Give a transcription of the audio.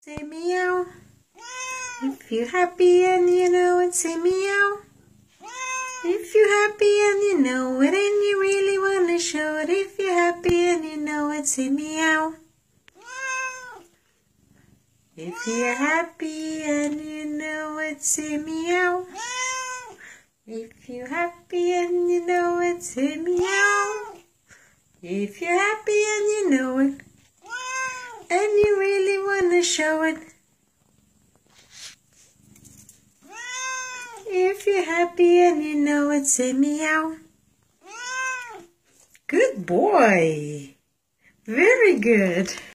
Say meow. If you're happy and you know it, say meow. If you're happy and you know it and you really want to show it, if you're happy and you know it, say meow. If you're happy and you know it, say meow. If you're happy and you know it, say meow. If you're happy and you know it, and you really want to show it, if you're happy and you know it, say meow. Good boy. Very good.